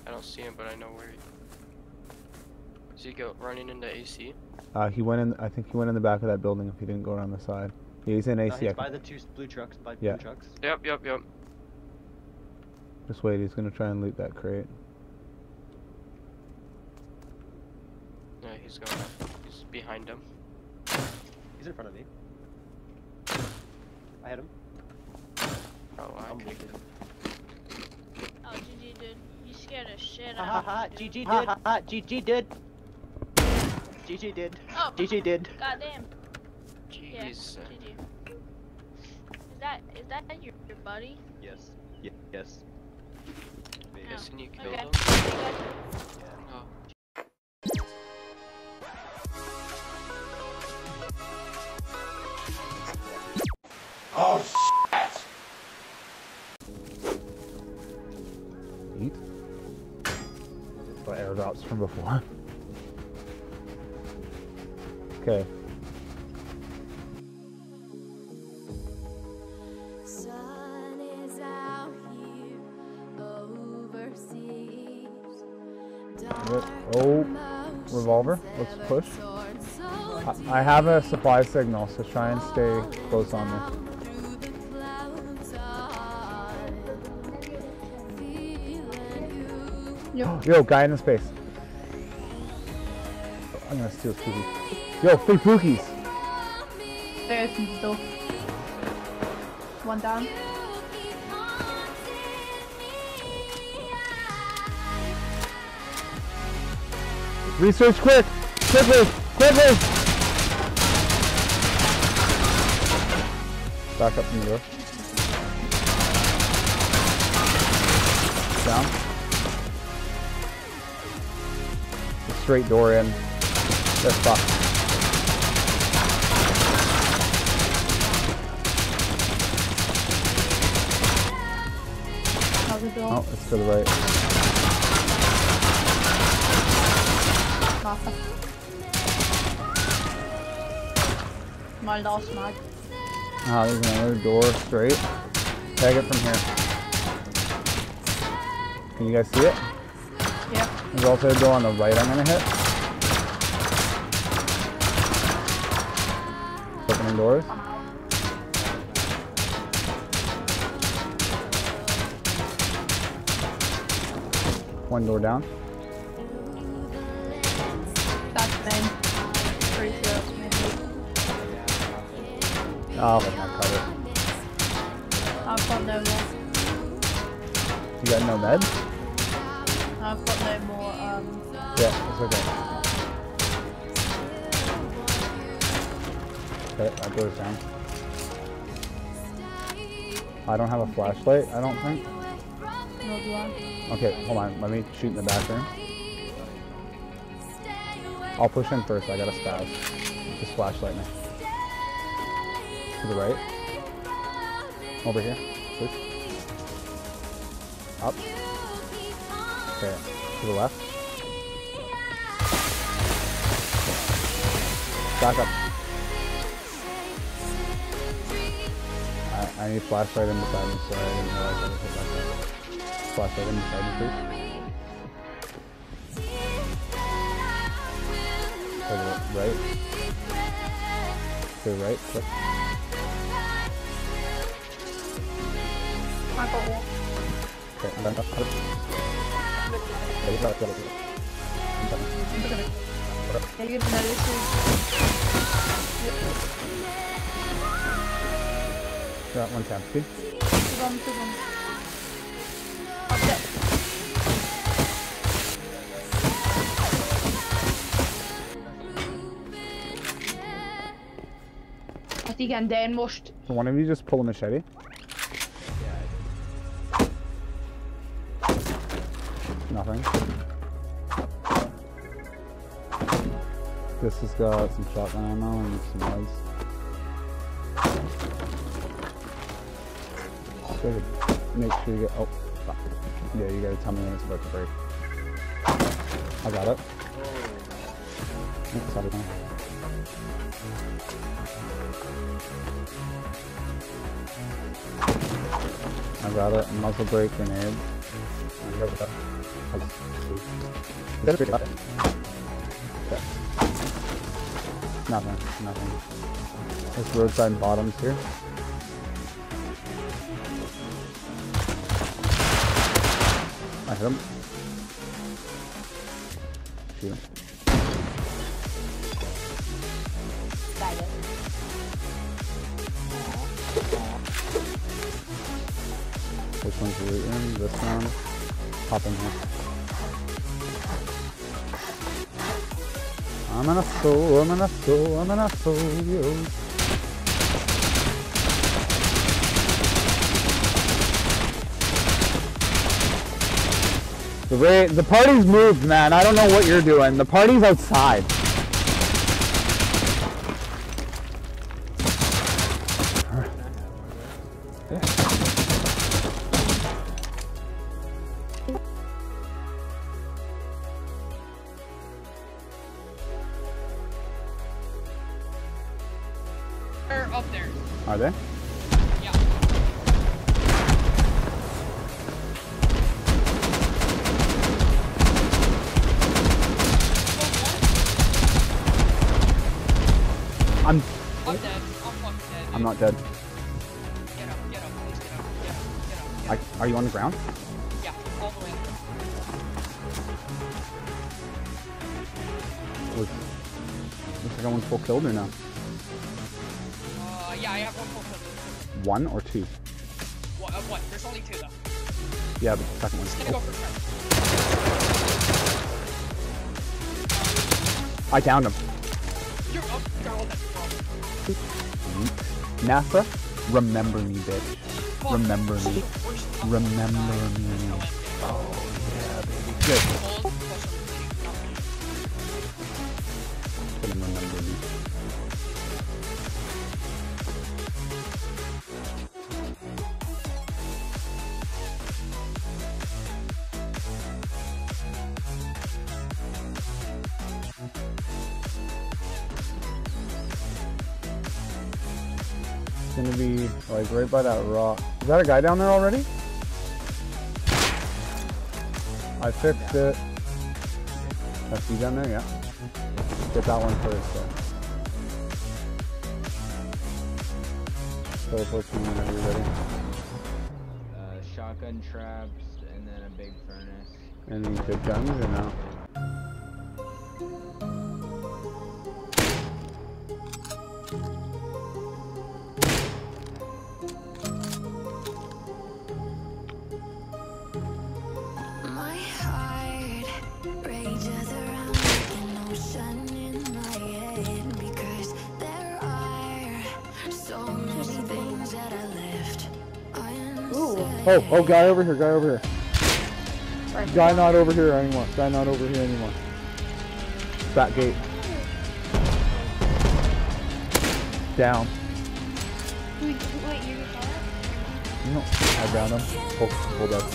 I don't see him, but I know where he... Is he running into AC? He went in, I think he went in the back of that building if he didn't go around the side. Yeah, he's in AC. He's by the two blue trucks, yeah. Blue trucks. Yep. Just wait, he's gonna try and loot that crate. Yeah, he's going. He's behind him. He's in front of me. I hit him. Oh, I'm okay. leaking him. Oh, GG, dude. You scared the shit Ha out ha of ha, me, GG dude. did. Ha ha, GG did. GG did. Oh. GG did. Goddamn. Yeah, Jeez. GG. Is that your buddy? Yes. Yes. Maybe. Yes, and you killed Okay. him? Yeah. Oh. Oh, shit! Eat. The airdrops from before. Okay. Sun is out here overseas. Oh, revolver. Let's push. I have a supply signal, so try and stay close on me. Yo, guy in the space. I'm gonna steal Spooky. Yo, free Pookies! There's some stuff. One down. Research quick! Quickly! Quickly! Back up from the door. Down. The straight door in. That's fucked. How's it going? Oh, it's to the right. Massa. Mal lost mag. Ah, there's another door straight. Tag it from here. Can you guys see it? Yeah. There's also a door on the right I'm gonna hit. Opening doors. One door down. That's main. Pretty sure that's main. Oh, my cover. I've got no more. You got no med? I've got no more, Yeah, it's okay. Okay, that door's down. I don't have a flashlight, I don't think. no do I. Okay, hold on. Let me shoot in the bathroom. I'll push in first. I got a spaz. Just flashlight me. To the right. Over here. Push. Up. Okay. To the left. Back up. I need flashlight in beside me, so I didn't realize I was hit like that. Flashlight in beside me, please. To the right. To the right, click. I got one. Okay, I'm done. Okay, you got it. I'm done. Yeah, you're gonna notice it. That one's empty. Two one. Up there. At igen, de én most... So one of you just pull a machete. Nothing. This has got some shotgun ammo and some meds. Gotta make sure you get. Oh, fuck. Yeah, you gotta tell me when it's about to break. I got it. Oops, everything. I got it. Muzzle brake grenade. I got that. Is that a big button? Okay. Nothing. There's roadside bottoms here. I hit him. Shoot him. Which one's looting? This one. Hop in here. I'm in a soul, yo. The party's moved, man. I don't know what you're doing. The party's outside. They're up there. Are they? Yeah. I'm dead. I'm fucking dead. I'm not dead. Get up, please get up. Are you on the ground? Yeah, all the way. Looks like I went full killed or no? Yeah, I have one full kill. One or two? What? There's only two though. Yeah, but the second one's Just gonna go for try. I downed him. You're up. You're all dead. NASA, remember me, bitch. Fuck. Remember me. Remember me. Oh, yeah, baby. Good. Couldn't remember me. It's gonna be like right by that rock. Is that a guy down there already? I fixed it. That's you down there, yeah. Get that one first though. Teleport to me whenever you're ready. Shotgun traps and then a big furnace. Any good guns or no? My heart rages around like an ocean in my head because there are so many things that I left unsaid. Oh, guy over here, Guy not over here anymore. That gate. Down. Wait, you got it? No, I downed him. Hold up.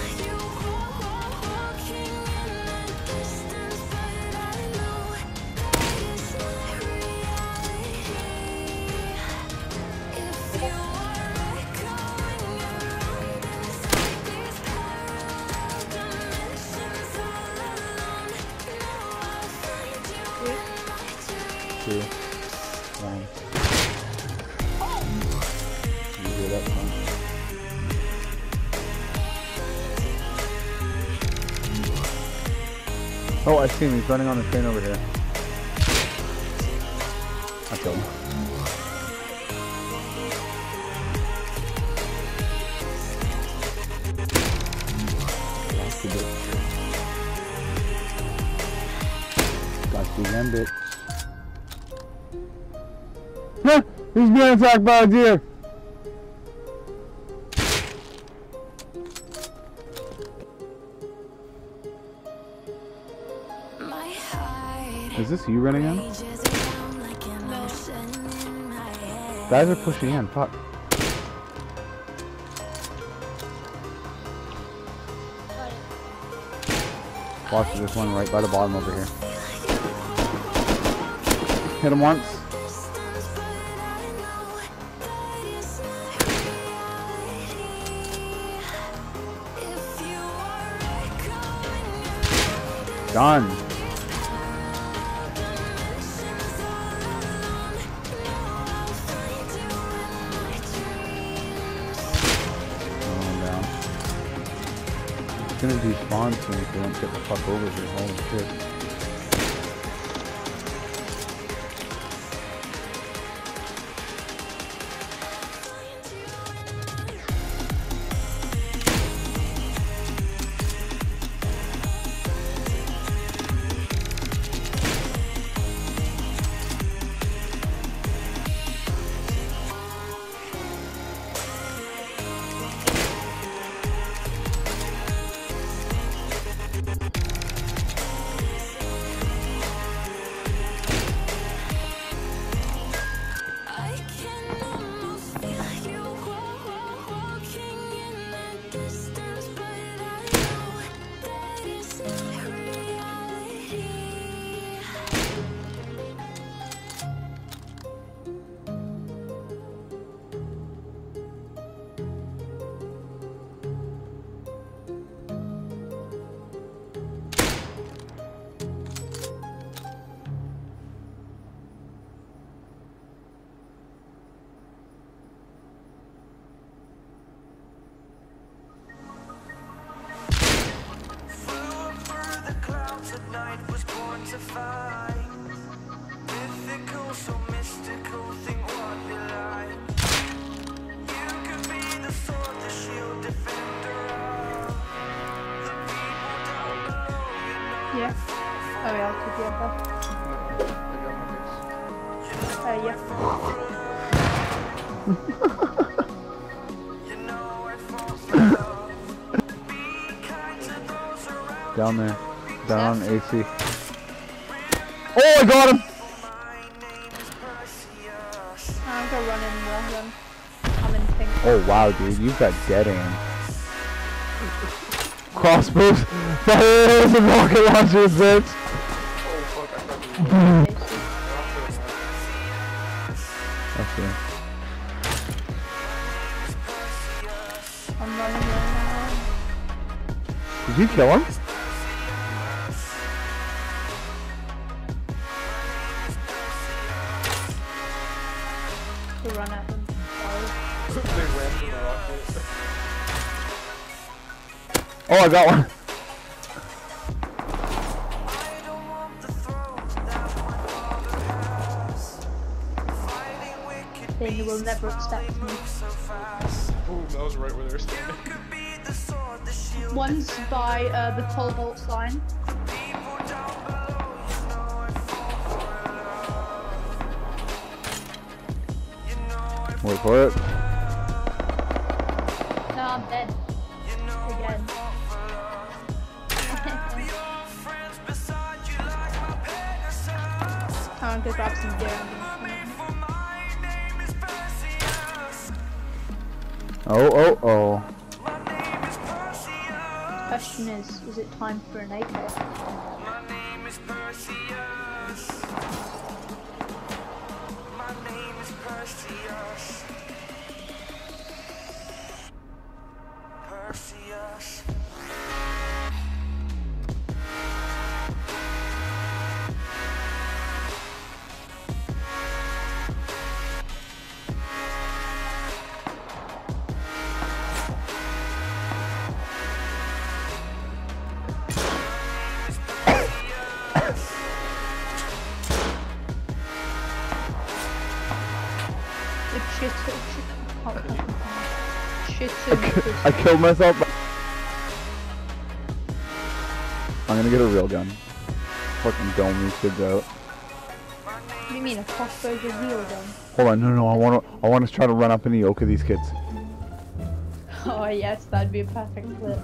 Two. One. You hear that sound? Oh, I see him. He's running on the train over here. I killed him. That's the bitch. Got the end bitch. Huh! He's being attacked by a deer! Is this you running in? Guys are pushing in, fuck. Watch, there's one right by the bottom over here. Hit him once. gun. It's gonna despawn soon if they don't get the fuck over here. Holy shit. Yeah. Oh yeah, I'll keep you up there. Yeah. Down there. Down on AC. Oh, I got him! I'm gonna run in more then. I'm in pink. Oh wow, dude, you've got dead aim. Crossbows, fires, and rocket launchers, bitch! Okay. I'm running right now. Did you kill him? To run at them. Oh, I got one. They will never accept me. Ooh, that was right where they were standing. One's by the pole vault sign. Wait for it. No, I'm dead. Again. I'm gonna grab some gear. Oh. Question is it time for an 8 bit? I killed myself. I'm gonna get a real gun. Fucking dome these kids out. What do you mean a crossbow's a real gun? Hold on, no, I wanna try to run up and yoke of these kids. Oh yes, that'd be a perfect clip.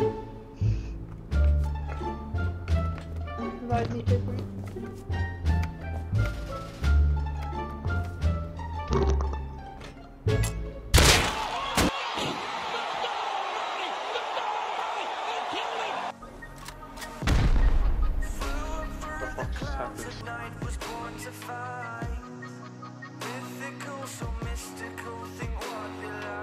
Slightly different. just have this. mystical, so mystical, think what you like.